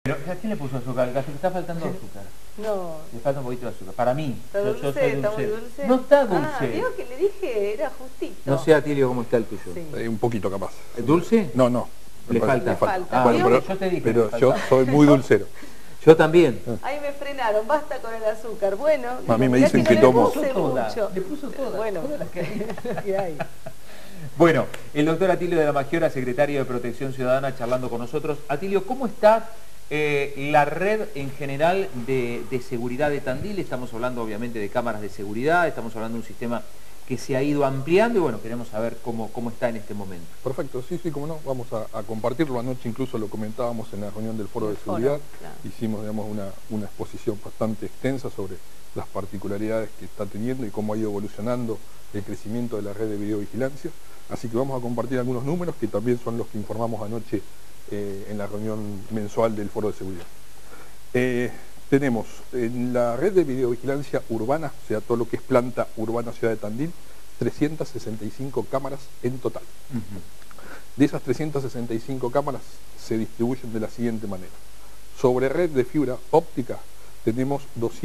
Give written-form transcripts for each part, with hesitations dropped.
Pero, ¿a quién le puso azúcar? ¿Le está faltando azúcar? No. Le falta un poquito de azúcar. Para mí. ¿Está yo dulce? soy ¿Está muy dulce? No está dulce. Ah, digo que le dije, era justito. No sé, Atilio, cómo está el tuyo. Sí. Un poquito capaz. ¿Dulce? No, no. Le falta. Le falta. Ah, Bueno, pero pero yo te dije. pero yo soy muy dulcero. Yo también. Ahí me frenaron, basta con el azúcar. Bueno, A mí me mirá dicen no que le tomo. puse mucho. Le puso toda. Bueno, Todas las que... ¿qué hay? Bueno, el doctor Atilio de la Magiora, secretario de Protección Ciudadana, charlando con nosotros. Atilio, ¿cómo está la red en general de seguridad de Tandil? Estamos hablando obviamente de cámaras de seguridad, estamos hablando de un sistema que se ha ido ampliando y bueno, queremos saber cómo está en este momento. Perfecto, sí, cómo no, vamos a compartirlo. Anoche incluso lo comentábamos en la reunión del Foro de Seguridad. Claro. Hicimos, digamos, una exposición bastante extensa sobre las particularidades que está teniendo y cómo ha ido evolucionando el crecimiento de la red de videovigilancia. Así que vamos a compartir algunos números que también son los que informamos anoche en la reunión mensual del Foro de Seguridad. Tenemos en la red de videovigilancia urbana, o sea, todo lo que es planta urbana Ciudad de Tandil, 365 cámaras en total. De esas 365 cámaras se distribuyen de la siguiente manera. Sobre red de fibra óptica tenemos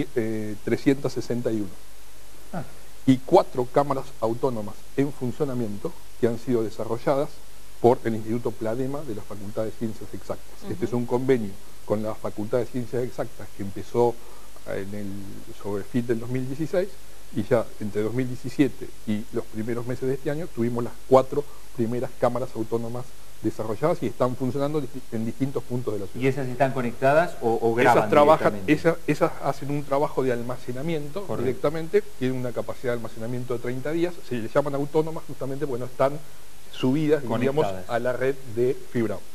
361 y 4 cámaras autónomas en funcionamiento que han sido desarrolladas por el Instituto Pladema de la Facultad de Ciencias Exactas. Este es un convenio con la Facultad de Ciencias Exactas que empezó sobre fin del 2016 y ya entre 2017 y los primeros meses de este año tuvimos las 4 primeras cámaras autónomas desarrolladas y están funcionando en distintos puntos de la ciudad. ¿Y esas están conectadas o graban esas hacen un trabajo de almacenamiento. Correcto. Directamente, tienen una capacidad de almacenamiento de 30 días, se les llaman autónomas justamente porque no están subidas, digamos, a la red de fibra óptica.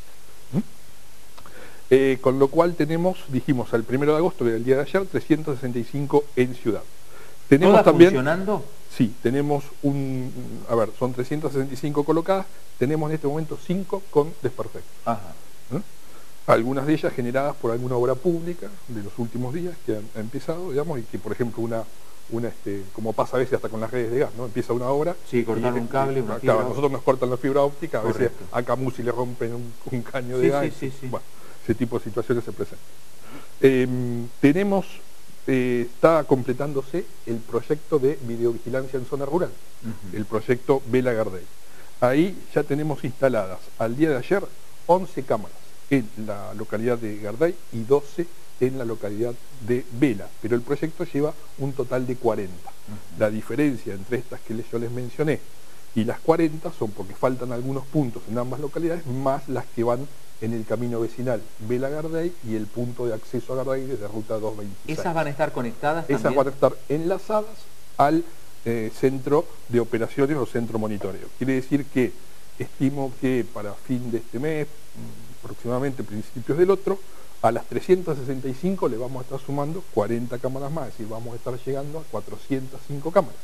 Con lo cual tenemos, dijimos, al 1 de agosto, que era el día de ayer, 365 en ciudad. Tenemos ¿Todas también, funcionando? Sí, tenemos son 365 colocadas, tenemos en este momento 5 con desperfectos. Ajá. Algunas de ellas generadas por alguna obra pública de los últimos días que han empezado, digamos, y que por ejemplo como pasa a veces hasta con las redes de gas, ¿no? Empieza una obra. Sí, cortar un cable, una fibra. Claro, nosotros nos cortan la fibra óptica, a veces a Camusi le rompen un caño de gas. Sí. Bueno, ese tipo de situaciones se presentan. Está completándose el proyecto de videovigilancia en zona rural, el proyecto Vela Gardey. Ahí ya tenemos instaladas al día de ayer 11 cámaras en la localidad de Gardey y 12 en la localidad de Vela, pero el proyecto lleva un total de 40. La diferencia entre estas que yo les mencioné y las 40 son porque faltan algunos puntos en ambas localidades, más las que van en el camino vecinal Vela Gardey y el punto de acceso a Gardey desde ruta 226. ¿Esas van a estar conectadas también? Esas van a estar enlazadas al centro de operaciones o centro monitoreo. Quiere decir que estimo que para fin de este mes, aproximadamente principios del otro, a las 365 le vamos a estar sumando 40 cámaras más, es decir, vamos a estar llegando a 405 cámaras.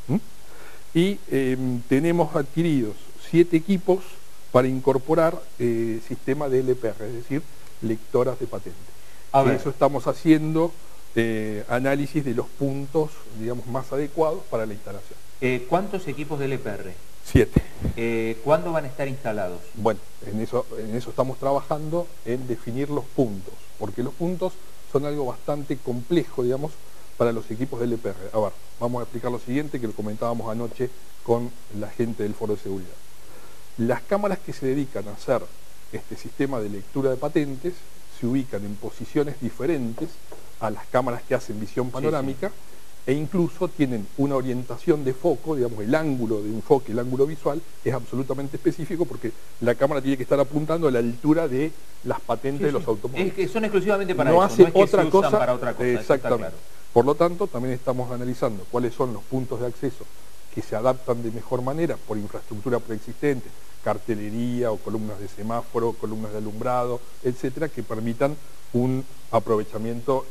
Y tenemos adquiridos 7 equipos para incorporar sistema de LPR, es decir, lectoras de patente. Eso estamos haciendo análisis de los puntos, digamos, más adecuados para la instalación. ¿Cuántos equipos de LPR? 7. ¿Cuándo van a estar instalados? Bueno, en eso estamos trabajando en definir los puntos, porque los puntos son algo bastante complejo, digamos, para los equipos de LPR. A ver, vamos a explicar lo siguiente que lo comentábamos anoche con la gente del Foro de Seguridad. Las cámaras que se dedican a hacer este sistema de lectura de patentes se ubican en posiciones diferentes a las cámaras que hacen visión panorámica, e incluso tienen una orientación de foco, digamos, el ángulo de enfoque, el ángulo visual, es absolutamente específico porque la cámara tiene que estar apuntando a la altura de las patentes de los automóviles. Es que son exclusivamente para no eso, hace no es que otra se usan cosa, para otra cosa. Exactamente. Claro. Por lo tanto, también estamos analizando cuáles son los puntos de acceso que se adaptan de mejor manera por infraestructura preexistente, cartelería o columnas de semáforo, columnas de alumbrado, etcétera, que permitan un aprovechamiento,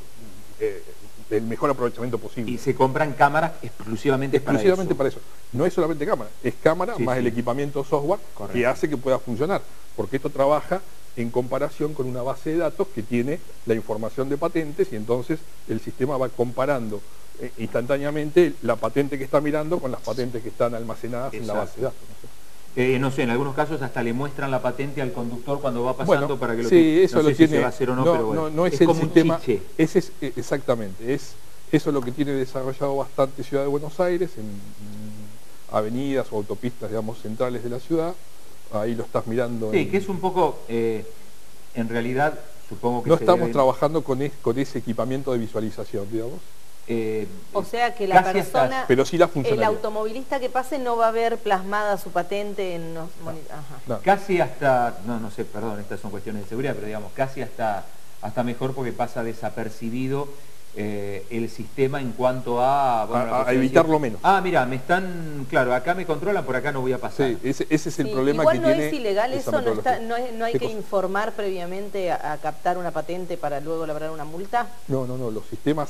el mejor aprovechamiento posible. Y se compran cámaras exclusivamente para eso. No es solamente cámara, es cámara más el equipamiento software. Correcto. Que hace que pueda funcionar, porque esto trabaja en comparación con una base de datos que tiene la información de patentes y entonces el sistema va comparando instantáneamente la patente que está mirando con las patentes que están almacenadas en la base de datos, ¿no? No sé, en algunos casos hasta le muestran la patente al conductor cuando va pasando Bueno, para que lo sí, tenga. eso No lo sé tiene. si se va a hacer o no, pero bueno. No es es el como sistema. un chiche. Ese es exactamente. Eso es lo que tiene desarrollado bastante Ciudad de Buenos Aires en avenidas o autopistas, digamos, centrales de la ciudad. Ahí lo estás mirando. Sí, que es un poco, en realidad, supongo que no se estamos deben- trabajando con ese equipamiento de visualización, digamos. O sea que la casi hasta- persona, Pero sí la el funcionalidad. automovilista que pase no va a ver plasmada su patente en los Ajá. No. Casi hasta, no sé, perdón, estas son cuestiones de seguridad, pero digamos, casi hasta mejor porque pasa desapercibido el sistema en cuanto a... bueno, la A posibilidad de evitarlo decir, menos. mira, me están, claro, acá me controlan, por acá no voy a pasar. Sí, ese es el Sí, problema igual que no tiene. es ilegal esa eso, metodología. no hay ¿Qué que cosa? informar previamente a captar una patente para luego labrar una multa. No, los sistemas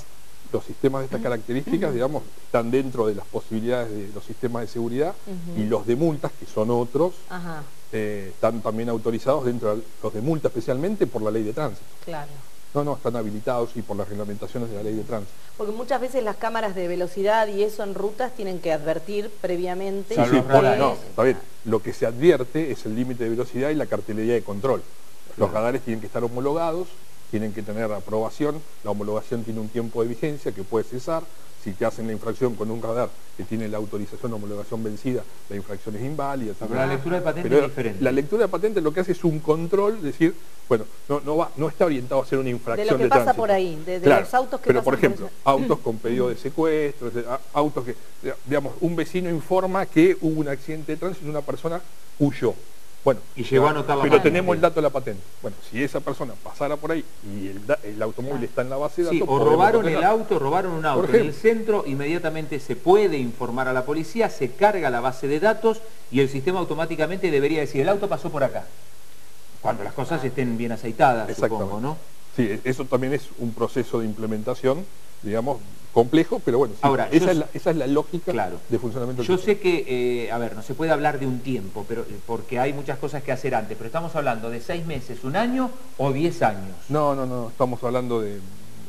de estas características, digamos, están dentro de las posibilidades de los sistemas de seguridad y los de multas, que son otros, Ajá, están también autorizados dentro de los de multa, especialmente por la ley de tránsito. claro. No, están habilitados y por las reglamentaciones de la ley de tránsito. Porque muchas veces las cámaras de velocidad y eso en rutas tienen que advertir previamente. Sí, que- radares. No, está bien. Lo que se advierte es el límite de velocidad y la cartelería de control. Los radares tienen que estar homologados, tienen que tener aprobación, la homologación tiene un tiempo de vigencia que puede cesar. Si te hacen la infracción con un radar que tiene la autorización o homologación vencida, la infracción es inválida. Pero la lectura de patente Pero es diferente. la lectura de patente lo que hace es un control, es decir, bueno, no está orientado a hacer una infracción de lo que de pasa tránsito. por ahí, de Claro, los autos que pero pasan por por ejemplo, esa- autos con pedido de secuestro, autos que, digamos, un vecino informa que hubo un accidente de tránsito y una persona huyó. Bueno, Y llegó a anotar la pero patente. tenemos el dato de la patente. Bueno, si esa persona pasara por ahí y el automóvil está en la base de datos... Sí, o podemos robaron condenar. el auto, robaron un auto Por en el ejemplo. centro, inmediatamente se puede informar a la policía, se carga la base de datos y el sistema automáticamente debería decir, el auto pasó por acá. Cuando las cosas estén bien aceitadas, Exactamente. supongo, ¿no? Sí, eso también es un proceso de implementación, digamos, complejo, pero bueno, sí, Ahora, esa es la lógica Claro. de funcionamiento del Yo sistema. sé que, a ver, no se puede hablar de un tiempo, pero porque hay muchas cosas que hacer antes, pero estamos hablando de 6 meses, 1 año o 10 años. No, estamos hablando de...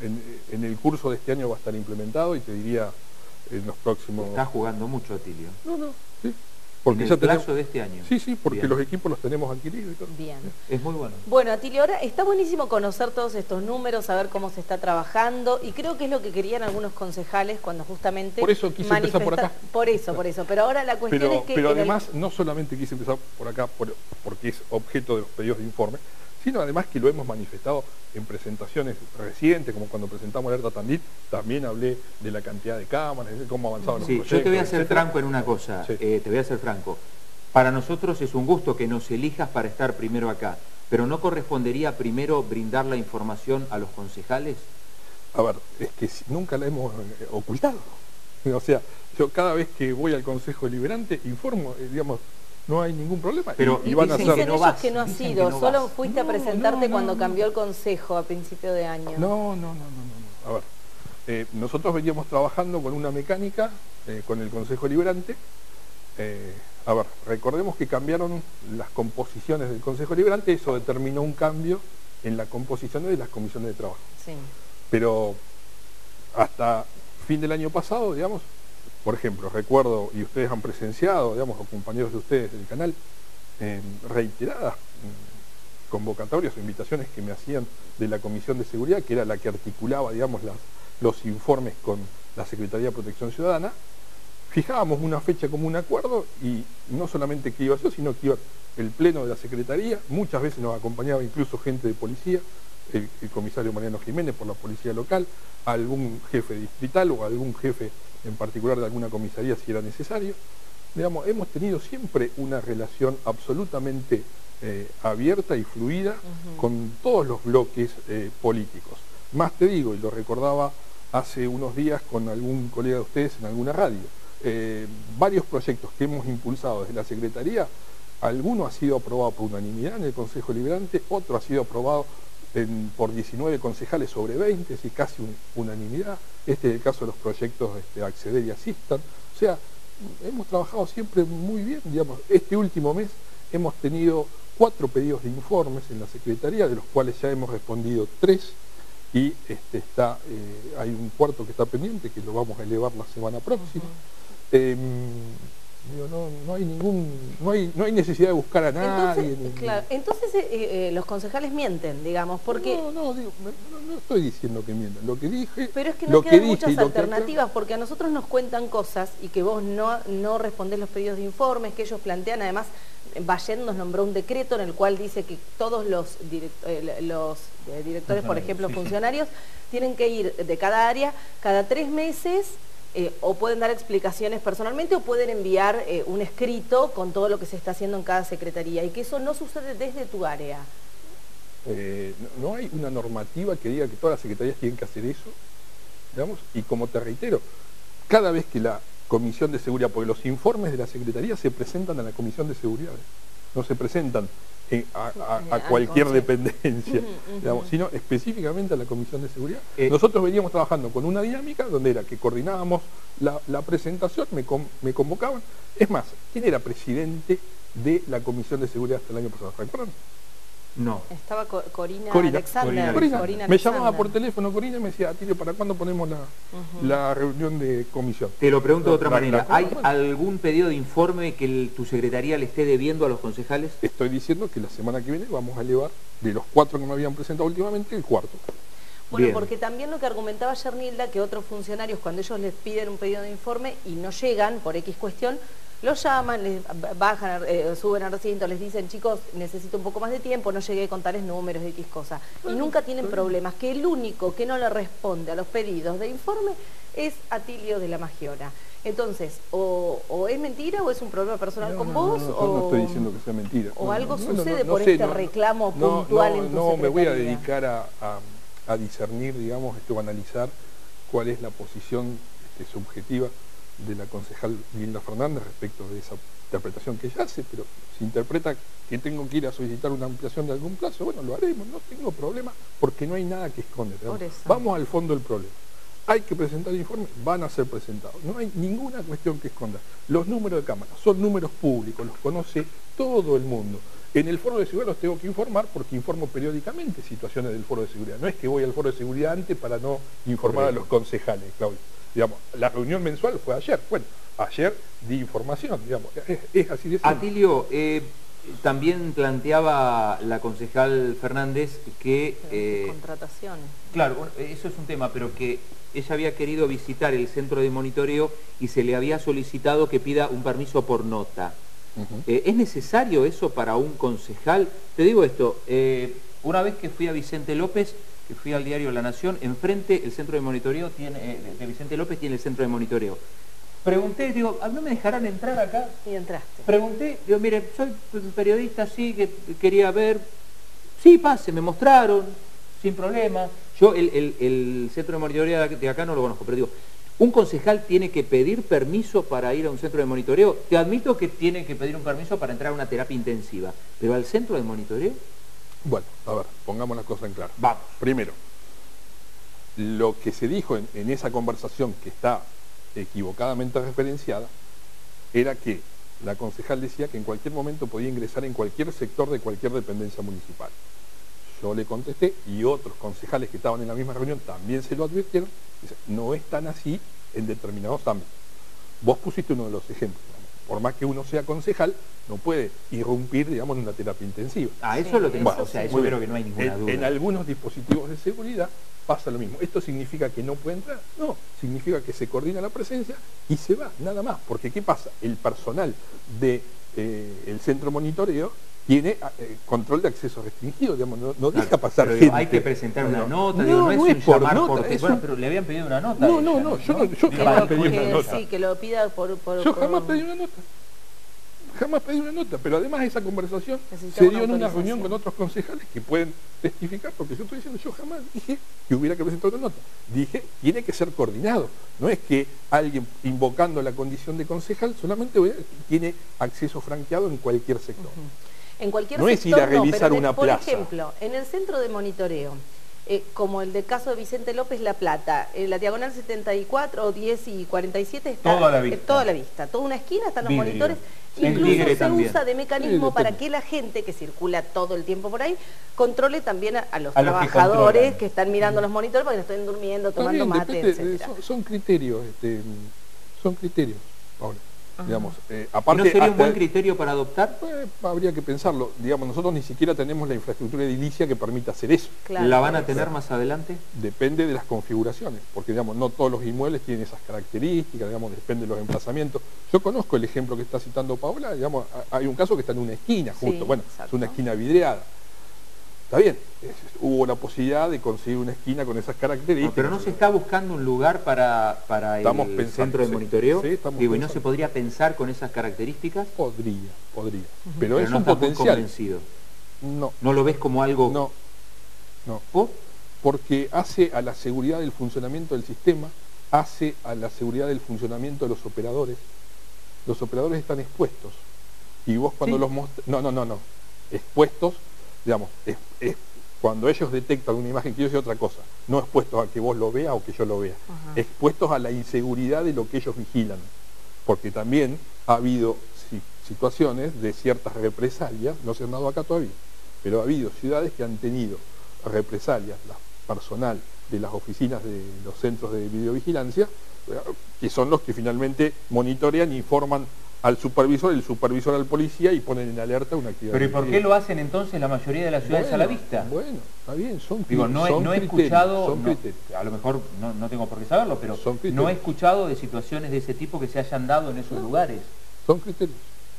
En el curso de este año va a estar implementado y te diría en los próximos... Estás jugando mucho, Atilio. Sí, porque en ya el plazo tenemos... de este año. Sí, porque Bien. los equipos los tenemos adquiridos y todo. Bien. Es muy bueno. Bueno, Atilio, ahora está buenísimo conocer todos estos números, saber cómo se está trabajando y creo que es lo que querían algunos concejales cuando justamente... Por eso quise empezar por acá. Por eso. Pero ahora la cuestión es que... Pero en el- además, no solamente quise empezar por acá porque es objeto de los pedidos de informe, sino además que lo hemos manifestado en presentaciones recientes, como cuando presentamos Alerta Tandil, también hablé de la cantidad de cámaras, de cómo avanzaban los Sí, proyectos. yo te voy a ser etcétera. franco en una cosa, Sí. te voy a ser franco. Para nosotros es un gusto que nos elijas para estar primero acá, pero ¿no correspondería primero brindar la información a los concejales? A ver, es que nunca la hemos ocultado. O sea, yo cada vez que voy al Consejo Deliberante informo, digamos, no hay ningún problema. Pero y van a dicen ser... Dicen no ellos vas, que no has dicen sido, que no solo vas. fuiste a No, presentarte no, cuando no. cambió el consejo a principio de año. No. A ver, nosotros veníamos trabajando con una mecánica, con el Consejo Deliberante. A ver, recordemos que cambiaron las composiciones del Consejo Deliberante, eso determinó un cambio en la composición de las comisiones de trabajo. Sí. Pero hasta fin del año pasado, digamos, por ejemplo, recuerdo, y ustedes han presenciado, digamos, los compañeros de ustedes del canal, reiteradas convocatorias o invitaciones que me hacían de la Comisión de Seguridad, que era la que articulaba, digamos, los informes con la Secretaría de Protección Ciudadana. Fijábamos una fecha como un acuerdo y no solamente que iba yo, sino que iba el pleno de la Secretaría, muchas veces nos acompañaba incluso gente de policía, el comisario Mariano Jiménez por la policía local, algún jefe distrital o algún jefe en particular de alguna comisaría si era necesario. Digamos, hemos tenido siempre una relación absolutamente abierta y fluida con todos los bloques políticos. Más te digo, y lo recordaba hace unos días con algún colega de ustedes en alguna radio, varios proyectos que hemos impulsado desde la Secretaría, alguno ha sido aprobado por unanimidad en el Consejo Deliberante, otro ha sido aprobado por 19 concejales sobre 20, es decir, casi unanimidad. Este es el caso de los proyectos Acceder y Asistan. O sea, hemos trabajado siempre muy bien, digamos. Este último mes hemos tenido 4 pedidos de informes en la Secretaría, de los cuales ya hemos respondido 3, y hay un cuarto que está pendiente, que lo vamos a elevar la semana próxima. Digo, no hay necesidad de buscar a nadie. Entonces los concejales mienten, digamos, porque... No estoy diciendo que mientan, lo que dije... Pero es que no quedan muchas alternativas, porque a nosotros nos cuentan cosas y que vos no respondés los pedidos de informes que ellos plantean. Además, Bayen nos nombró un decreto en el cual dice que todos los directores, por ejemplo, funcionarios, tienen que ir de cada área cada 3 meses... o pueden dar explicaciones personalmente o pueden enviar un escrito con todo lo que se está haciendo en cada secretaría, y que eso no sucede desde tu área. No hay una normativa que diga que todas las secretarías tienen que hacer eso, digamos, y como te reitero, cada vez que la Comisión de Seguridad, porque los informes de la Secretaría se presentan a la Comisión de Seguridad, no se presentan a cualquier dependencia, digamos, sino específicamente a la Comisión de Seguridad. Nosotros veníamos trabajando con una dinámica donde era que coordinábamos la presentación, me convocaban. Es más, ¿quién era presidente de la Comisión de Seguridad hasta el año pasado? ¿Recuerdan? No. Estaba Corina Alexander. Corina. Me llamaba por teléfono Corina y me decía, Atilio, ¿para cuándo ponemos la reunión de comisión? Te lo pregunto de otra manera. ¿Hay algún pedido de informe que tu secretaría le esté debiendo a los concejales? Estoy diciendo que la semana que viene vamos a elevar, de los 4 que me habían presentado últimamente, el 4. Bueno, porque también lo que argumentaba ayer Nilda, que otros funcionarios, cuando ellos les piden un pedido de informe y no llegan por X cuestión, los llaman, les bajan, suben al recinto, les dicen, chicos, necesito un poco más de tiempo, no llegué con tales números, X cosa. Y nunca tienen problemas, que el único que no le responde a los pedidos de informe es Atilio de la Magiora. Entonces, o es mentira o es un problema personal con vos, no estoy diciendo que sea mentira. O algo sucede por este reclamo puntual en tu secretaría. No, me voy a dedicar a discernir, digamos, o analizar cuál es la posición subjetiva de la concejal Nilda Fernández respecto de esa interpretación que ella hace, pero si interpreta que tengo que ir a solicitar una ampliación de algún plazo, bueno, lo haremos, no tengo problema, porque no hay nada que esconder. Vamos al fondo del problema. Hay que presentar informes, van a ser presentados. No hay ninguna cuestión que esconder. Los números de cámara son números públicos, los conoce todo el mundo. En el foro de seguridad los tengo que informar porque informo periódicamente situaciones del foro de seguridad. No es que voy al foro de seguridad antes para no informar a los concejales, Claudio. Digamos, la reunión mensual fue ayer. Bueno, ayer di información, digamos, es así de simple. Atilio, también planteaba la concejal Fernández que... contrataciones. Claro, eso es un tema, pero que ella había querido visitar el centro de monitoreo y se le había solicitado que pida un permiso por nota. ¿Es necesario eso para un concejal? Te digo esto, una vez que fui a Vicente López, que fui al diario La Nación, enfrente el centro de monitoreo de Vicente López tiene el centro de monitoreo. Pregunté, digo, ¿no me dejarán entrar acá? Y entraste. Pregunté, digo, mire, soy periodista, sí, que quería ver. Sí, pase, me mostraron, sin problema. Yo el centro de monitoreo de acá no lo conozco, pero digo, ¿un concejal tiene que pedir permiso para ir a un centro de monitoreo? Te admito que tiene que pedir un permiso para entrar a una terapia intensiva, pero ¿al centro de monitoreo? Bueno, a ver, pongamos las cosas en claro. Vamos. Primero, lo que se dijo en esa conversación que está equivocadamente referenciada era que la concejal decía que en cualquier momento podía ingresar en cualquier sector de cualquier dependencia municipal. Yo le contesté y otros concejales que estaban en la misma reunión también se lo advirtieron. Dice, no es tan así en determinados ámbitos. Vos pusiste uno de los ejemplos. Por más que uno sea concejal, no puede irrumpir, digamos, en una terapia intensiva. Eso lo tenemos, o sea, eso creo que no hay ninguna duda. En algunos dispositivos de seguridad pasa lo mismo. ¿Esto significa que no puede entrar? No, significa que se coordina la presencia y se va, nada más. Porque ¿qué pasa? El personal del centro monitoreo tiene control de acceso restringido, digamos, no deja pasar gente. Hay que presentar una nota, no es por nota. Bueno, pero le habían pedido una nota. No, yo jamás pedí una nota. Sí, que lo pida Yo jamás pedí una nota. Jamás pedí una nota, pero además esa conversación se dio en una reunión con otros concejales que pueden testificar, porque yo estoy diciendo, yo jamás dije que hubiera que presentar una nota. Dije, tiene que ser coordinado. No es que alguien invocando la condición de concejal solamente tiene acceso franqueado en cualquier sector. En cualquier no sector, es ir a revisar pero una plaza. Por ejemplo, en el centro de monitoreo, como el del caso de Vicente López La Plata, en la diagonal 74 o 10 y 47 está toda la vista. Toda la vista, toda una esquina están los Vidrio. monitores. Incluso se usa de mecanismo para que la gente que circula todo el tiempo por ahí controle también a los trabajadores que están mirando los monitores para que no estén durmiendo, tomando mate, etc. Son criterios, Paula. Digamos, ¿Y aparte, no sería un hasta- buen criterio para adoptar? habría que pensarlo. Digamos, nosotros ni siquiera tenemos la infraestructura edilicia que permita hacer eso. Claro. ¿La van a tener más adelante? Depende de las configuraciones, porque digamos, no todos los inmuebles tienen esas características, digamos, depende de los emplazamientos. Yo conozco el ejemplo que está citando Paola, digamos, hay un caso que está en una esquina, justo, Sí, bueno, exacto. es una esquina vidriada. Está bien, hubo la posibilidad de conseguir una esquina con esas características. Pero no se está buscando un lugar para Estamos el pensando, centro de sí. monitoreo. Sí, estamos Digo, ¿y no pensando. se podría pensar con esas características? Podría, pero Pero es no un estás muy potencial. convencido. No, ¿No lo ves como algo? no. ¿Vos? Porque hace a la seguridad del funcionamiento del sistema, hace a la seguridad del funcionamiento de los operadores. Los operadores están expuestos. Y vos cuando Sí. los mostrás... No. Expuestos, digamos, es cuando ellos detectan una imagen, quiero decir otra cosa, no expuestos a que vos lo veas o que yo lo vea, Ajá. expuestos a la inseguridad de lo que ellos vigilan. Porque también ha habido situaciones de ciertas represalias, no se han dado acá todavía, pero ha habido ciudades que han tenido represalias, la personal de las oficinas de los centros de videovigilancia, que son los que finalmente monitorean e informan al supervisor, el supervisor al policía y ponen en alerta una actividad. ¿Pero y por qué lo hacen entonces la mayoría de las ciudades a la vista? Bueno, está bien, son Digo, no he criterios, escuchado, son no, criterios. a lo mejor no tengo por qué saberlo, pero Son criterios. no he escuchado de situaciones de ese tipo que se hayan dado en esos lugares. Son criterios.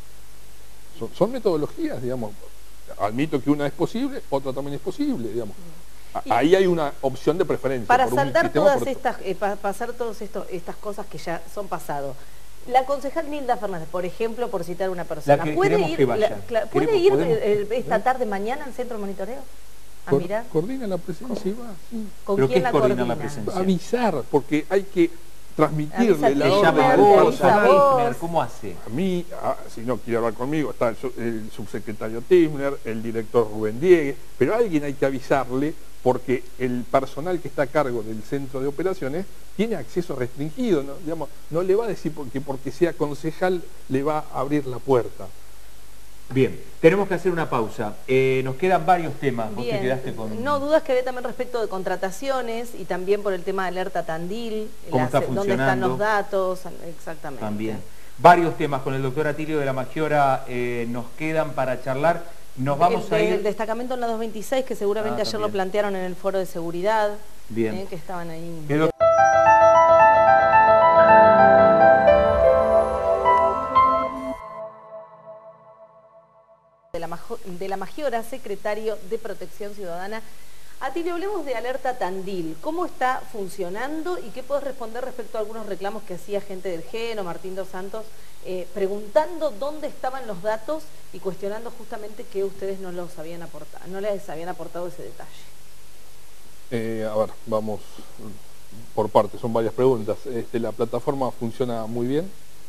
Son metodologías, digamos. Admito que una es posible, otra también es posible, digamos. Ahí hay una opción de preferencia. Para por un saldar sistema todas por otro. estas, pasar todas estas cosas que ya son pasado. La concejal Nilda Fernández, por ejemplo, por citar una persona, La que ¿puede queremos ir, que vaya. ¿puede ir Podemos. esta tarde, mañana al centro de monitoreo? A mirar. Coordina la presencia y va, sí. ¿Con ¿Pero quién qué la es coordinar coordina? la presencia? Avisar, porque hay que transmitirle Avisa la que Le orden llama llame al vos, avisa personal. vos. Eifner, ¿cómo hace? A mí, si no quiere hablar conmigo, está el subsecretario Timner, el director Rubén Diegue, pero a alguien hay que avisarle porque el personal que está a cargo del centro de operaciones tiene acceso restringido, ¿no? Digamos, no le va a decir porque sea concejal le va a abrir la puerta. Bien, tenemos que hacer una pausa. Nos quedan varios temas. Vos te Bien, quedaste con... no dudas que ve también respecto de contrataciones y también por el tema de alerta Tandil, ¿Cómo está dónde están funcionando? los datos, exactamente. También. Varios temas con el doctor Atilio de la Magiora nos quedan para charlar. Nos vamos a ir... El destacamento en la 226, que seguramente ayer lo también. plantearon en el foro de seguridad, Bien. que estaban ahí. El doc- de la Magiora, secretario de Protección Ciudadana. Atilio, hablemos de alerta Tandil. ¿Cómo está funcionando y qué podés responder respecto a algunos reclamos que hacía gente del GEN o Martín dos Santos, preguntando dónde estaban los datos y cuestionando justamente que ustedes no los habían aportado, no les habían aportado ese detalle? A ver, vamos por partes, son varias preguntas. La plataforma funciona muy bien.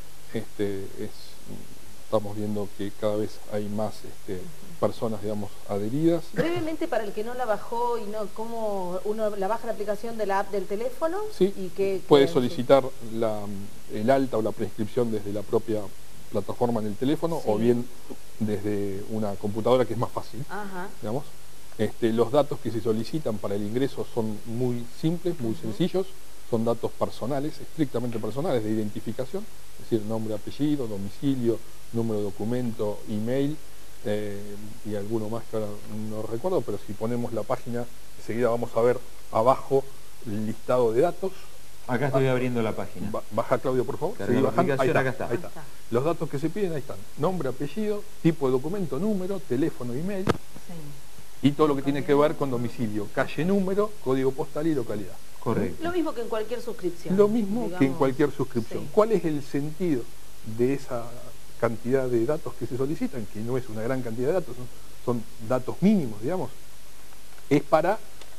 Estamos viendo que cada vez hay más personas, digamos, adheridas. Brevemente, para el que no la bajó y no, ¿cómo uno la baja la aplicación de la app del teléfono? Sí, y que puede solicitar el alta o la prescripción desde la propia plataforma en el teléfono, Sí. o bien desde una computadora, que es más fácil, Ajá. digamos. Los datos que se solicitan para el ingreso son muy simples, muy sencillos, son datos personales, estrictamente personales, de identificación, es decir, nombre, apellido, domicilio, número de documento, email, y alguno más que ahora no recuerdo, pero si ponemos la página, enseguida vamos a ver abajo el listado de datos. Acá estoy abriendo la página. Baja, Claudio, por favor. Carga Seguí la bajando. aplicación, Ahí acá está. ahí está. Los datos que se piden, ahí están. Nombre, apellido, tipo de documento, número, teléfono, email, Sí. y todo lo que tiene que ver con domicilio, calle, número, código postal y localidad. Correcto. Lo mismo que en cualquier suscripción. Lo mismo que en digamos. cualquier suscripción. Sí. ¿Cuál es el sentido de esa cantidad de datos que se solicitan? Que no es una gran cantidad de datos, son datos mínimos, digamos. Es para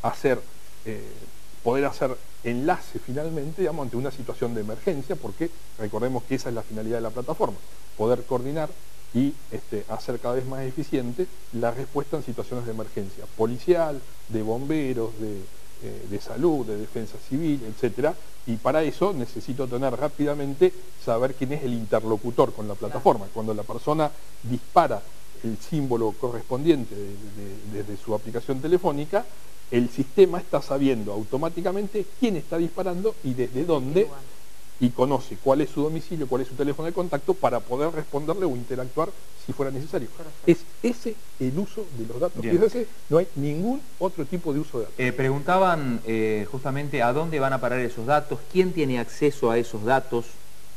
poder hacer enlace finalmente, digamos, ante una situación de emergencia, porque recordemos que esa es la finalidad de la plataforma, poder coordinar y hacer cada vez más eficiente la respuesta en situaciones de emergencia policial, de bomberos, de salud, de defensa civil, etcétera, y para eso necesito tener rápidamente, saber quién es el interlocutor con la plataforma. Cuando la persona dispara el símbolo correspondiente desde su aplicación telefónica, el sistema está sabiendo automáticamente quién está disparando y desde dónde, y conoce cuál es su domicilio, cuál es su teléfono de contacto para poder responderle o interactuar si fuera necesario. Perfecto. Es ese el uso de los datos. Bien. Fíjese, no hay ningún otro tipo de uso de datos. Preguntaban justamente a dónde van a parar esos datos, quién tiene acceso a esos datos.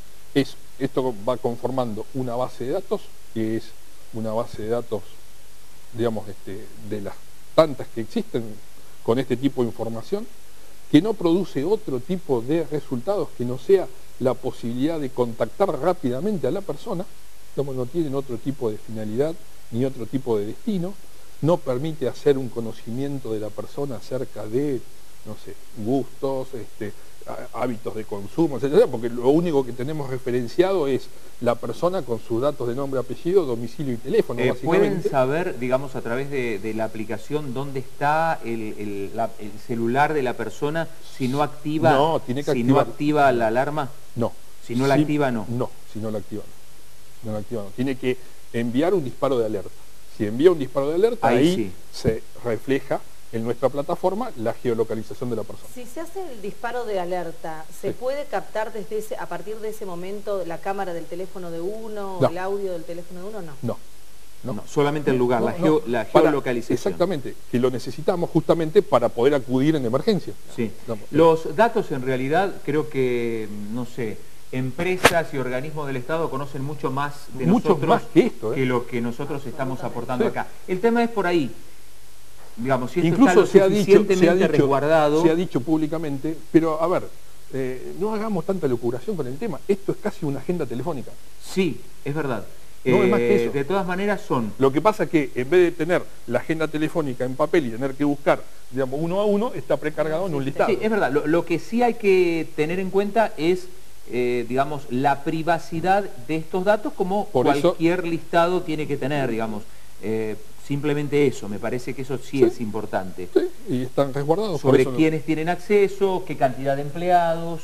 Esto va conformando una base de datos, que es una base de datos, digamos, de las tantas que existen con este tipo de información, que no produce otro tipo de resultados que no sea la posibilidad de contactar rápidamente a la persona, como no tienen otro tipo de finalidad ni otro tipo de destino, no permite hacer un conocimiento de la persona acerca de, no sé, gustos, hábitos de consumo, etcétera, porque lo único que tenemos referenciado es la persona con sus datos de nombre, apellido, domicilio y teléfono, ¿Pueden básicamente. saber, digamos, a través de la aplicación dónde está el celular de la persona si no activa, No, tiene que si no activar. activa la alarma? No. Si no la activa, no. No, si no la activa, no. No la activa, no. Tiene que enviar un disparo de alerta. Si envía un disparo de alerta, ahí sí se refleja en nuestra plataforma la geolocalización de la persona. Si se hace el disparo de alerta, ¿se Sí. puede captar a partir de ese momento la cámara del teléfono de uno, No. o el audio del teléfono de uno? No. No. No, solamente el lugar, No, la para- geolocalización. Exactamente, que lo necesitamos justamente para poder acudir en emergencia. Sí. Digamos, Los datos en realidad creo que, no sé, empresas y organismos del Estado conocen mucho más de Mucho nosotros más que esto, que lo que nosotros estamos aportando Sí. acá. El tema es por ahí. Digamos, si esto Incluso está lo suficientemente resguardado. se ha dicho públicamente, pero a ver, no hagamos tanta locuración con el tema. Esto es casi una agenda telefónica. Sí, es verdad. No, es más que eso. De todas maneras son... Lo que pasa es que en vez de tener la agenda telefónica en papel y tener que buscar, digamos, uno a uno, está precargado en un listado. Sí, es verdad. Lo que sí hay que tener en cuenta es, digamos, la privacidad de estos datos como Por cualquier listado tiene que tener, digamos. Simplemente eso, me parece que eso sí es importante. Sí, y están resguardados. por Sobre eso no- quiénes tienen acceso, qué cantidad de empleados,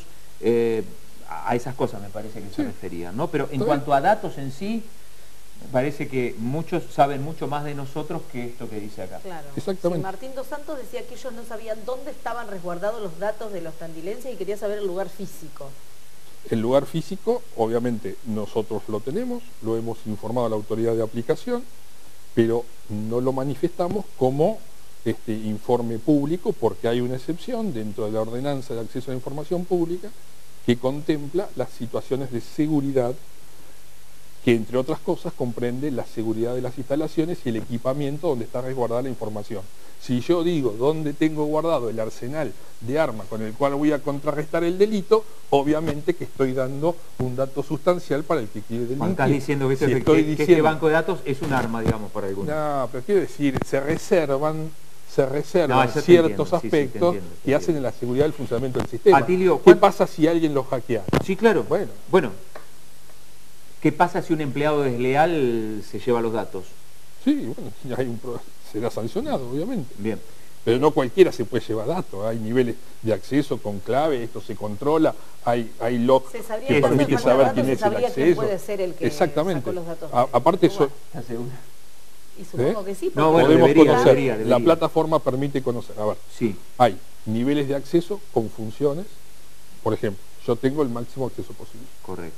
a esas cosas me parece que se Sí. referían, ¿no? Pero en Está cuanto a datos en sí, me parece que muchos saben mucho más de nosotros que esto que dice acá. Claro. Exactamente. Sí, Martín Dos Santos decía que ellos no sabían dónde estaban resguardados los datos de los tandilenses y quería saber el lugar físico. El lugar físico, obviamente, nosotros lo tenemos, lo hemos informado a la autoridad de aplicación, pero no lo manifestamos como informe público porque hay una excepción dentro de la ordenanza de acceso a la información pública que contempla las situaciones de seguridad que, entre otras cosas, comprende la seguridad de las instalaciones y el equipamiento donde está resguardada la información. Si yo digo dónde tengo guardado el arsenal de armas con el cual voy a contrarrestar el delito, obviamente que estoy dando un dato sustancial para el que quiere delinquir. Estás diciendo que, Si que estoy este diciendo- banco de datos es un arma, digamos, para algunos. No, pero quiero decir, se reservan No, yo te ciertos entiendo, sí, sí, te aspectos entiendo, te que hacen entiendo. en la seguridad del funcionamiento del sistema. Atilio, ¿qué ¿cuán- pasa si alguien lo hackea? Sí, claro. Bueno. ¿Qué pasa si un empleado desleal se lleva los datos? Sí, bueno, será sancionado, obviamente. Bien. Pero no cualquiera se puede llevar datos, hay niveles de acceso con clave, esto se controla, hay log Se sabría que entonces permite con los saber datos quién se es el sabría quién acceso. puede ser el que Exactamente. sacó los datos. Aparte eso, ¿Estás segura? Y supongo que sí. No, porque- bueno, podemos debería, conocer, debería. la plataforma permite conocer, a ver, Sí, hay niveles de acceso con funciones, por ejemplo, yo tengo el máximo acceso posible. correcto.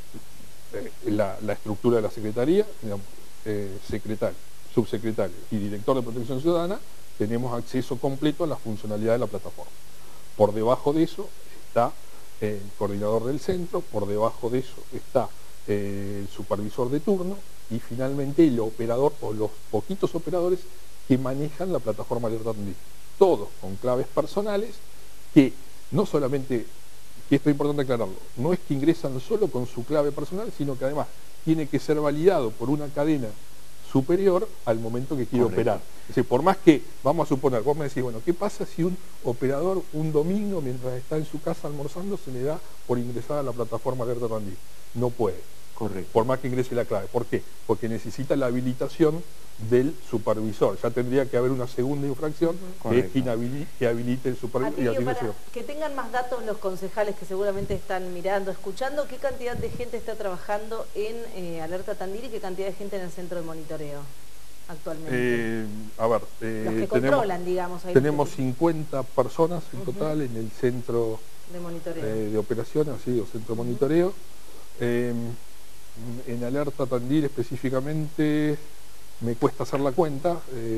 La estructura de la Secretaría, digamos, secretario, subsecretario y director de Protección Ciudadana, tenemos acceso completo a la funcionalidad de la plataforma. Por debajo de eso está el coordinador del centro, por debajo de eso está el supervisor de turno y finalmente el operador o los poquitos operadores que manejan la plataforma Alerta Tandil. Todos con claves personales que no solamente, y esto es importante aclararlo, no es que ingresan solo con su clave personal, sino que además tiene que ser validado por una cadena superior al momento que quiere Correcto. operar. Es decir, por más que, vamos a suponer, vos me decís, bueno, ¿qué pasa si un operador un domingo mientras está en su casa almorzando se le da por ingresar a la plataforma Alerta Tandil? No puede, Correcto. por más que ingrese la clave. ¿Por qué? Porque necesita la habilitación del supervisor. Ya tendría que haber una segunda infracción que es que habilite el supervisor. Atilio, para que tengan más datos los concejales que seguramente están mirando, escuchando, ¿qué cantidad de gente está trabajando en Alerta Tandil y qué cantidad de gente en el centro de monitoreo actualmente? A ver, Los que controlan, digamos. Ahí tenemos 50 personas en total en el centro De monitoreo. De operaciones, sí, o centro de monitoreo. En Alerta Tandil específicamente me cuesta hacer la cuenta,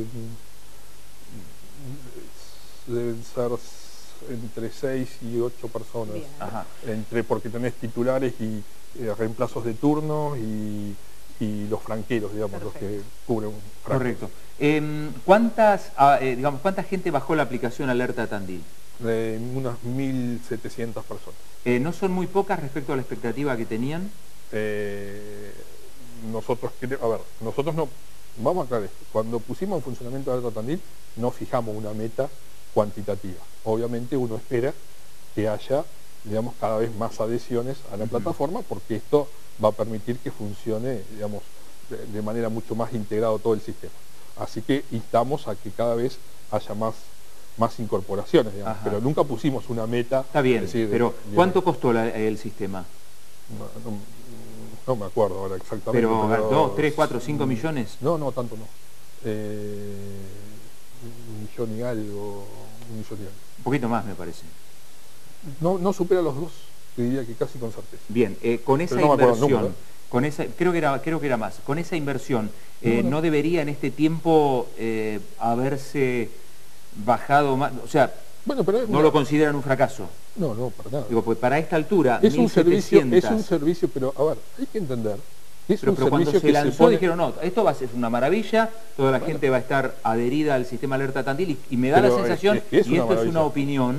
deben ser entre 6 y 8 personas, porque tenés titulares y reemplazos de turno y los franqueros, digamos, los que cubren francos. Correcto. ¿Cuánta gente bajó la aplicación Alerta Tandil? Unas 1.700 personas. ¿No son muy pocas respecto a la expectativa que tenían? Nosotros no, vamos a aclarar esto, cuando pusimos en funcionamiento Alerta Tandil no fijamos una meta cuantitativa. Obviamente uno espera que haya, digamos, cada vez más adhesiones a la plataforma, porque esto va a permitir que funcione, digamos, de manera mucho más integrado todo el sistema. Así que instamos a que cada vez haya más incorporaciones, digamos, pero nunca pusimos una meta. Está bien, decir, pero ¿cuánto costó el sistema? No me acuerdo ahora exactamente. ¿Pero 2, 3, 4, 5 millones? No, tanto no. 1 millón y algo, 1 millón y algo. Un poquito más, me parece. No supera los 2, te diría que casi con certeza. Bien, con esa inversión, creo que era más, con esa inversión, ¿no debería en este tiempo haberse bajado más? O sea, bueno, pero ¿no lo consideran un fracaso? No, para nada. Digo, pues para esta altura, es 1.700... es un servicio, pero a ver, hay que entender que es un pero cuando servicio se lanzó dijeron, no, esto va a ser una maravilla, toda la gente va a estar adherida al sistema Alerta Tandil y me da la sensación, y esto es una opinión,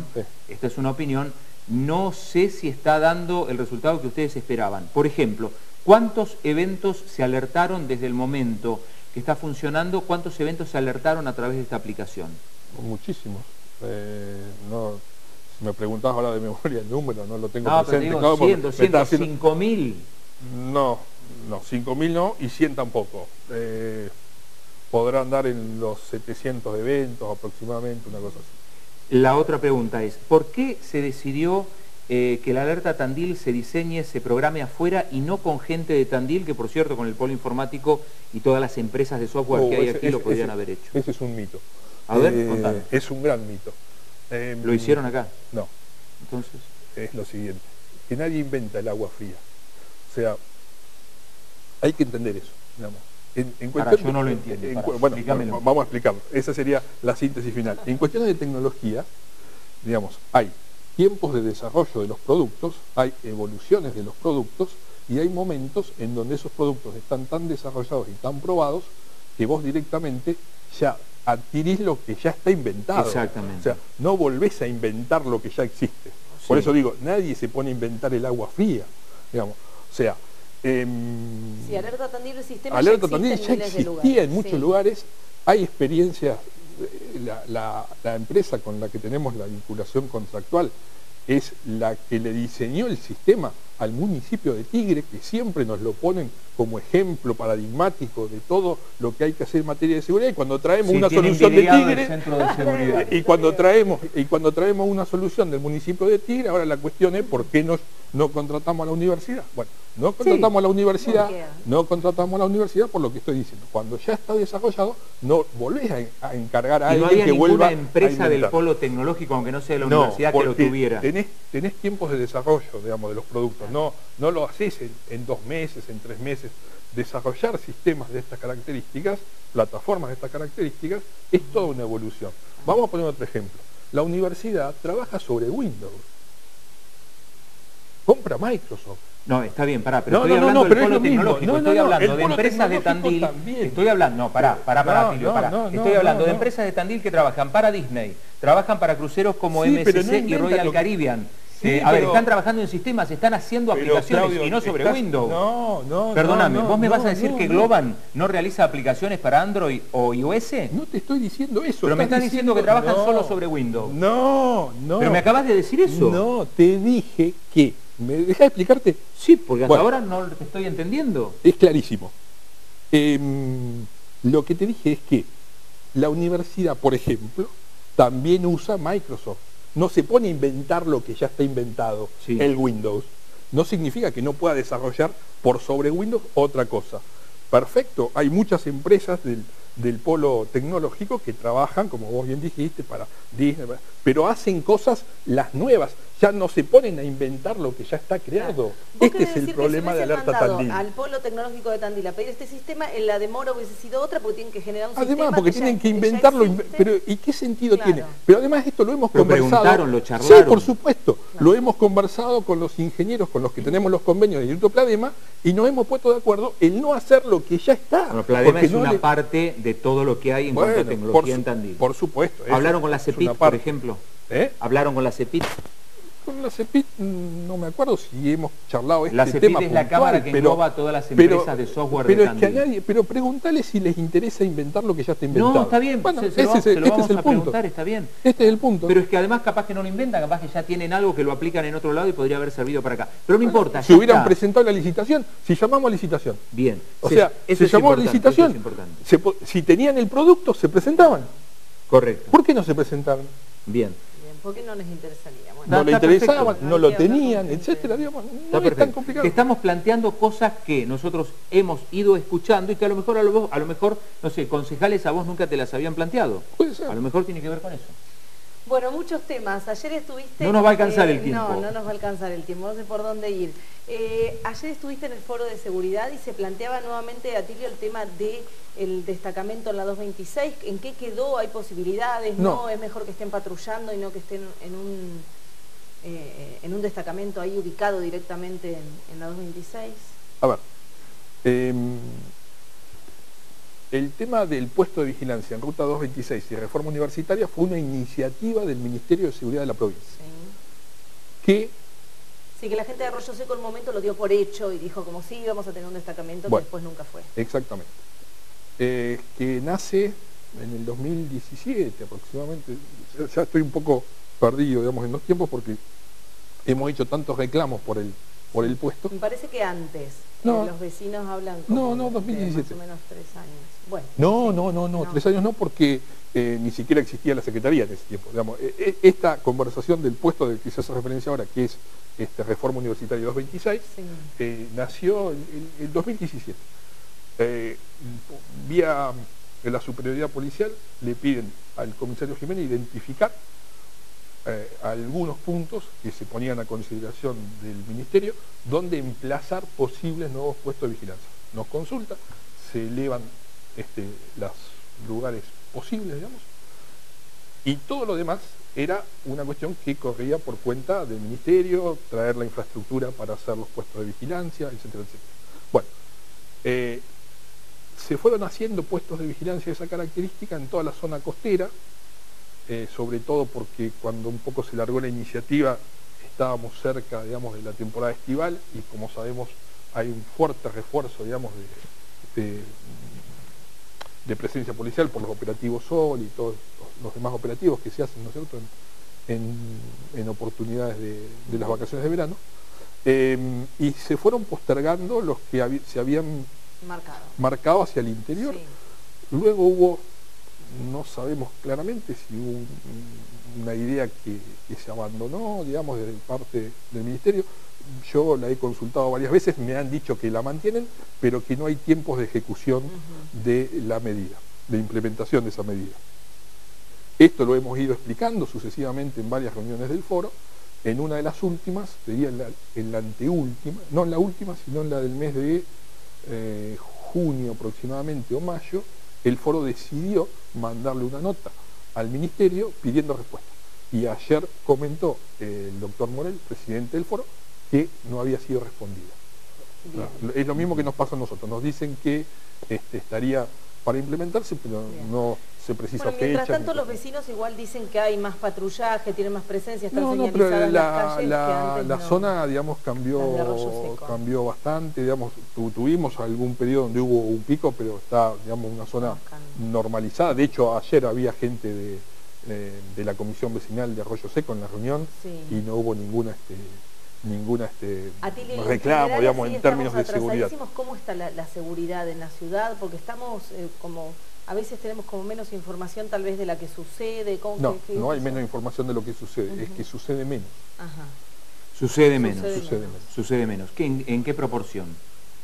no sé si está dando el resultado que ustedes esperaban. Por ejemplo, ¿cuántos eventos se alertaron desde el momento que está funcionando? ¿Cuántos eventos se alertaron a través de esta aplicación? Muchísimos. Si me preguntás ahora de memoria el número, no lo tengo presente. Pero digo, 100, 200, 5.000. No, 5.000 no, y 100 tampoco. Podrá andar en los 700 eventos aproximadamente, una cosa así. La otra pregunta es, ¿por qué se decidió que la Alerta Tandil se diseñe, se programe afuera y no con gente de Tandil, que por cierto con el polo informático y todas las empresas de software que hay aquí lo podrían haber hecho? Ese es un mito. A ver, contame. Es un gran mito. ¿Lo hicieron acá? No. Entonces, es lo siguiente, que nadie inventa el agua fría. O sea, hay que entender eso, digamos. Yo no lo entiendo. Bueno, vamos a explicarlo. Esa sería la síntesis final. En cuestiones de tecnología, digamos, hay tiempos de desarrollo de los productos, hay evoluciones de los productos y hay momentos en donde esos productos están tan desarrollados y tan probados que vos directamente ya adquirís lo que ya está inventado. Exactamente. O sea, no volvés a inventar lo que ya existe. Sí. Por eso digo, nadie se pone a inventar el agua fría, digamos. O sea, sí, Alerta Tandil, el sistema Alerta Tandil ya existía en muchos sí. lugares. Hay experiencias, la empresa con la que tenemos la vinculación contractual es la que le diseñó el sistema al municipio de Tigre, que siempre nos lo ponen como ejemplo paradigmático de todo lo que hay que hacer en materia de seguridad, y cuando traemos una solución de Tigre, y cuando traemos una solución del municipio de Tigre, ahora la cuestión es ¿por qué no contratamos a la universidad? Bueno, no contratamos a la universidad, por lo que estoy diciendo. Cuando ya está desarrollado, no volvés a encargar a alguien que vuelva a inventar. Empresa del polo tecnológico, aunque no sea de la universidad, que lo tuviera. Tenés tiempos de desarrollo, digamos, de los productos. No lo haces en 2 meses, en 3 meses. Desarrollar sistemas de estas características, plataformas de estas características, es toda una evolución. Vamos a poner otro ejemplo. La universidad trabaja sobre Windows. Compra Microsoft. No, está bien, pará, pero estoy hablando del polo tecnológico, estoy hablando de empresas de Tandil, estoy hablando, estoy hablando de empresas de Tandil que trabajan para Disney, trabajan para cruceros como MSC y Royal Caribbean. A ver, están trabajando en sistemas, están haciendo aplicaciones, Claudio, y no sobre Windows. Perdóname, ¿vos me vas a decir que Globan no realiza aplicaciones para Android o iOS? No te estoy diciendo eso. Pero me estás diciendo que trabajan solo sobre Windows. No. Pero me acabas de decir eso. No, te dije que... ¿Me dejás explicarte? Sí, porque hasta ahora no te estoy entendiendo. Es clarísimo. Lo que te dije es que la universidad, por ejemplo, también usa Microsoft. No se pone a inventar lo que ya está inventado, el Windows. No significa que no pueda desarrollar por sobre Windows otra cosa. Perfecto, hay muchas empresas del polo tecnológico que trabajan, como vos bien dijiste, para Disney, pero hacen cosas las nuevas. ya no se ponen a inventar lo que ya está creado. Este es el problema de Alerta Tandil. Al Polo Tecnológico de Tandil a pedir este sistema, en la demora hubiese sido otra porque tienen que generar un sistema. Además, porque tienen que inventarlo, pero ¿y qué sentido tiene? Claro. Pero además esto lo hemos conversado. Preguntaron, lo charlaron. Sí, por supuesto. Claro. Lo hemos conversado con los ingenieros con los que tenemos los convenios de Instituto Pladema y nos hemos puesto de acuerdo en no hacer lo que ya está. Bueno, Pladema es una parte de todo lo que hay en cuanto a tecnología en Tandil. Por supuesto. ¿Hablaron con la CEPIT, por ejemplo? ¿Hablaron con la CEPIT? Con la CEPIT no me acuerdo si hemos charlado la este CEPIT tema es la cámara que engloba todas las empresas de software de Tandil. Pero preguntale si les interesa inventar lo que ya está inventado. No, está bien, bueno, se lo vamos a preguntar, está bien. Este es el punto. Pero es que además capaz que no lo inventan, capaz que ya tienen algo que lo aplican en otro lado y podría haber servido para acá. Pero no importa. Si hubieran presentado la licitación, si llamamos a licitación. Bien. O sea, se llamó a licitación, si tenían el producto, se presentaban. Correcto. ¿Por qué no se presentaban? Bien. Porque no les interesaría. No les interesaban, no lo tenían, etcétera, digamos, no es tan complicado. Que estamos planteando cosas que nosotros hemos ido escuchando y que a lo mejor, no sé, concejales a vos nunca te las habían planteado. Puede ser. A lo mejor tiene que ver con eso. Bueno, muchos temas. Ayer estuviste... No nos va a alcanzar el tiempo. No nos va a alcanzar el tiempo, no sé por dónde ir. Ayer estuviste en el foro de seguridad y se planteaba nuevamente, Atilio, el tema del destacamento en la 226. ¿En qué quedó? ¿Hay posibilidades? No. ¿Es mejor que estén patrullando y no que estén en un destacamento ahí ubicado directamente en la 226? A ver, el tema del puesto de vigilancia en Ruta 226 y Reforma Universitaria fue una iniciativa del Ministerio de Seguridad de la provincia. Sí, que la gente de Arroyo Seco en un momento lo dio por hecho y dijo como sí, vamos a tener un destacamento, que después nunca fue. Exactamente. Que nace en el 2017 aproximadamente. Ya estoy un poco perdido, digamos, en los tiempos porque hemos hecho tantos reclamos por el puesto. Me parece que antes. Los vecinos hablan como 2017. Más o menos 3 años. Bueno, no, 3 años no, porque ni siquiera existía la Secretaría en ese tiempo. Digamos, esta conversación del puesto del que se hace referencia ahora, que es Reforma Universitaria 226, nació en 2017. Vía la superioridad policial le piden al comisario Jiménez identificar algunos puntos que se ponían a consideración del Ministerio donde emplazar posibles nuevos puestos de vigilancia. Nos consulta, se elevan los lugares posibles, digamos, y todo lo demás era una cuestión que corría por cuenta del Ministerio, traer la infraestructura para hacer los puestos de vigilancia, etcétera, etcétera. Bueno, se fueron haciendo puestos de vigilancia de esa característica en toda la zona costera, sobre todo porque cuando un poco se largó la iniciativa estábamos cerca, digamos, de la temporada estival y como sabemos hay un fuerte refuerzo, digamos, de presencia policial por los operativos Sol y todos los demás operativos que se hacen, ¿no es cierto?, en oportunidades de las vacaciones de verano, y se fueron postergando los que se habían marcado hacia el interior. Luego hubo, no sabemos claramente si hubo una idea que se abandonó, digamos, de parte del Ministerio. Yo la he consultado varias veces, me han dicho que la mantienen, pero que no hay tiempos de ejecución de la medida, de implementación de esa medida. Esto lo hemos ido explicando sucesivamente en varias reuniones del foro. En una de las últimas, sería en la anteúltima, no en la última, sino en la del mes de junio aproximadamente o mayo, el foro decidió mandarle una nota al Ministerio pidiendo respuesta. Y ayer comentó el doctor Morel, presidente del foro, que no había sido respondida. Es lo mismo que nos pasa a nosotros. Nos dicen que estaría para implementarse, pero no se precisa fecha. Mientras tanto los vecinos igual dicen que hay más patrullaje, tienen más presencia, están señalizadas pero las calles. La zona, digamos, cambió bastante, digamos, tuvimos algún periodo donde hubo un pico, pero está, digamos, una zona normalizada. De hecho, ayer había gente de la Comisión Vecinal de Arroyo Seco en la reunión y no hubo ninguna reclamo, digamos, en términos de seguridad. ¿Cómo está la seguridad en la ciudad? Porque estamos a veces tenemos como menos información tal vez de la que sucede. No hay menos información de lo que sucede, es que sucede menos. Sucede menos. ¿En qué proporción?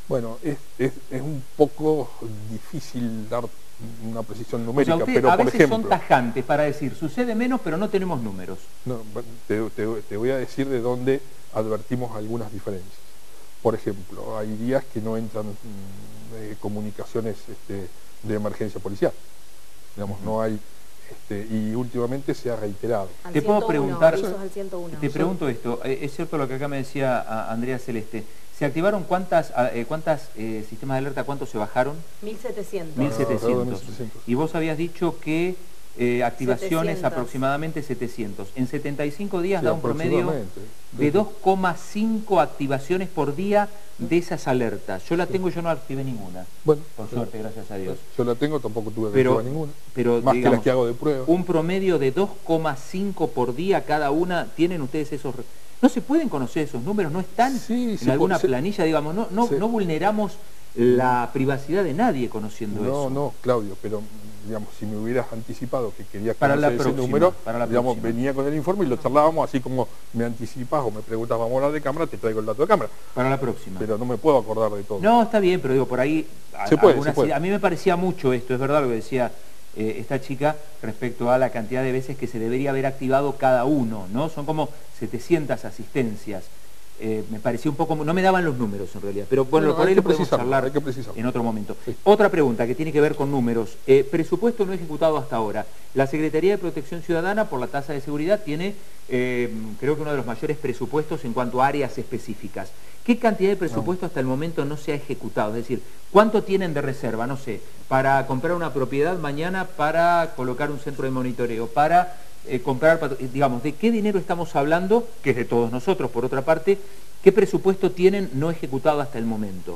Bueno, es un poco difícil dar una precisión O numérica, sea, pero a por veces ejemplo... son tajantes para decir, sucede menos, pero no tenemos números. No, te voy a decir de dónde advertimos algunas diferencias. Por ejemplo, hay días que no entran comunicaciones de emergencia policial. Digamos, no hay... y últimamente se ha reiterado. Al Te puedo 101, preguntar, avisos al 101. te pregunto esto, es cierto lo que acá me decía Andrea Celeste, ¿se activaron cuántas sistemas de alerta, cuántos se bajaron? 1700. 1700. 1700. Y vos habías dicho que activaciones 700. aproximadamente 700. En 75 días Sí, da un promedio aproximadamente. de 2,5 activaciones por día de esas alertas. Yo la tengo y yo no activé ninguna. Bueno, Por suerte, gracias a Dios. yo la tengo, tampoco tuve que Pero, activar ninguna. pero Más digamos, que las que hago de prueba. un promedio de 2,5 por día cada una. ¿Tienen ustedes esos? ¿No se pueden conocer esos números? ¿No están Sí, en alguna se- planilla? Digamos, no sí. vulneramos la privacidad de nadie conociendo eso. No, Claudio, pero digamos, si me hubieras anticipado que querías Para la conocer ese próxima, número, para la digamos, próxima. venía con el informe y lo charlábamos, así como me anticipás o me preguntas, vamos a hablar de cámara, te traigo el dato de cámara. Para la próxima. Pero no me puedo acordar de todo. No, está bien, pero digo, por ahí... Se puede, algunas se puede. ideas. A mí me parecía mucho esto, es verdad lo que decía esta chica respecto a la cantidad de veces que se debería haber activado cada uno, ¿no? Son como 700 asistencias. Me parecía un poco... No me daban los números en realidad, pero bueno, No, por hay ahí que lo podemos precisarlo, charlar hay que precisarlo. en otro momento. Sí. Otra pregunta que tiene que ver con números. Presupuesto no ejecutado hasta ahora. La Secretaría de Protección Ciudadana, por la tasa de seguridad, tiene, creo que uno de los mayores presupuestos en cuanto a áreas específicas. ¿Qué cantidad de presupuesto hasta el momento no se ha ejecutado? Es decir, ¿cuánto tienen de reserva? No sé, para comprar una propiedad mañana, para colocar un centro de monitoreo, para comprar, digamos, ¿de qué dinero estamos hablando? Que es de todos nosotros, por otra parte. ¿Qué presupuesto tienen no ejecutado hasta el momento?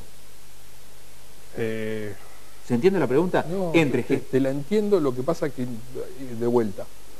¿Se entiende la pregunta? No, Entre te la entiendo, lo que pasa que, de vuelta,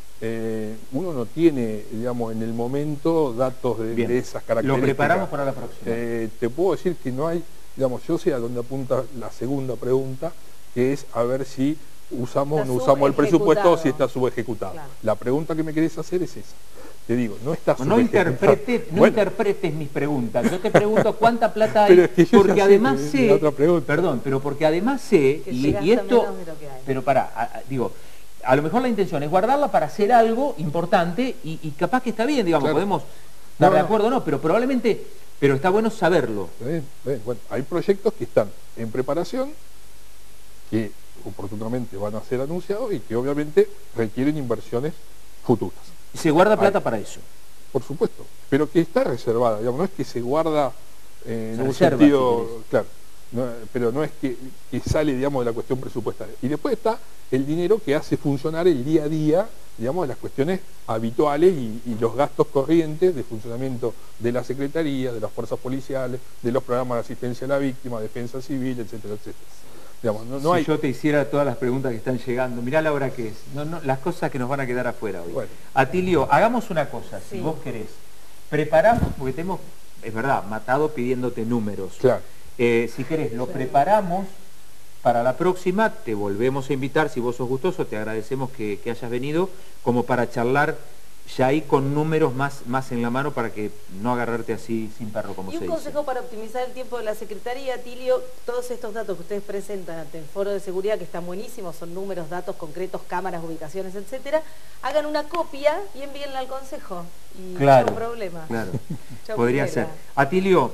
uno no tiene, digamos, en el momento datos Bien. de esas características. Lo preparamos para la próxima. Te puedo decir que no hay, digamos, yo sé a dónde apunta la segunda pregunta, que es a ver si usamos o Está no usamos el presupuesto o si subejecutado. está subejecutado. Claro. La pregunta que me querés hacer es esa. Te digo, no está No subejecutado. Bueno, interpretes mis preguntas. Yo te pregunto cuánta plata hay, Pero es que yo porque ya sé además que es sé, la otra pregunta. perdón, pero porque además sé, Que se y gasta esto, menos de lo que hay. pero digo, a lo mejor la intención es guardarla para hacer algo importante y capaz que está bien, digamos, Claro. podemos estar de No. acuerdo o no, pero probablemente, pero está bueno saberlo. Está bien. Bueno, hay proyectos que están en preparación, que oportunamente van a ser anunciados y que obviamente requieren inversiones futuras. Y se guarda plata para eso. Por supuesto, pero que está reservada, digamos, no es que se guarda en Se un reserva, sentido, si querés. claro, pero no es que sale, digamos, de la cuestión presupuestaria. Y después está el dinero que hace funcionar el día a día, digamos, de las cuestiones habituales y los gastos corrientes de funcionamiento de la Secretaría, de las fuerzas policiales, de los programas de asistencia a la víctima, defensa civil, etcétera, etcétera. Digamos, no Si hay... yo te hiciera todas las preguntas que están llegando, mirá la hora que es, las cosas que nos van a quedar afuera hoy. Bueno. Atilio, hagamos una cosa, si Sí. vos querés. Preparamos, porque te hemos, es verdad, matado pidiéndote números. Claro. Si querés, lo preparamos para la próxima, te volvemos a invitar, si vos sos gustoso, te agradecemos que hayas venido, como para charlar ya ahí con números más en la mano para que no agarrarte así sin perro, como Y se un dice. consejo para optimizar el tiempo de la Secretaría, Tilio, todos estos datos que ustedes presentan ante el foro de seguridad, que están buenísimos, son números, datos concretos, cámaras, ubicaciones, etcétera, hagan una copia y envíenla al consejo. Y Claro, chau problema. claro. Chau Podría problema. ser. Atilio,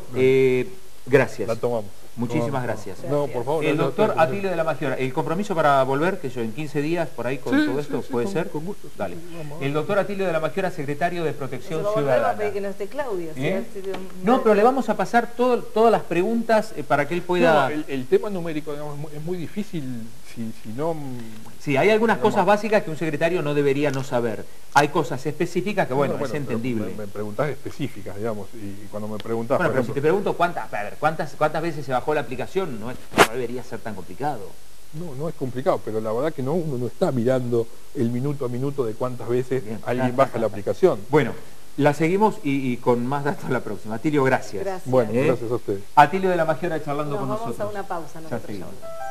gracias. La tomamos. Muchísimas gracias. No, por favor. El no, doctor no, Atilio de la Magiora, el compromiso para volver, que yo en 15 días por ahí con Sí, todo sí, esto, sí, ¿puede con- ser? con gusto, sí, Dale. sí, vamos a ver. El doctor Atilio de la Magiora, secretario de Se Protección va a volver a Ciudadana. pedir que no esté Claudio. ¿sí? ¿Eh? Así que- No, pero le vamos a pasar todas las preguntas para que él pueda... No, el tema numérico, digamos, es muy difícil si no... Sí, hay algunas Digamos, cosas básicas que un secretario no debería no saber. Hay cosas específicas que, bueno, es pero entendible. Me preguntás específicas, digamos, y cuando me preguntás, Bueno, por pero si te ejemplo... pregunto cuántas veces se bajó la aplicación, no debería ser tan complicado. No es complicado, pero la verdad que uno no está mirando el minuto a minuto de cuántas veces Bien, alguien baja la aplicación. Bueno, la seguimos y con más datos la próxima. Atilio, gracias. Gracias. Bueno, ¿Eh? gracias a ustedes. Atilio de la Magiora charlando Nos con vamos nosotros. a una pausa. Ya Nosotros ya seguimos. volvemos.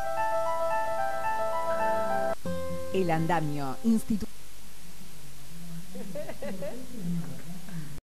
El Andamio, Instituto.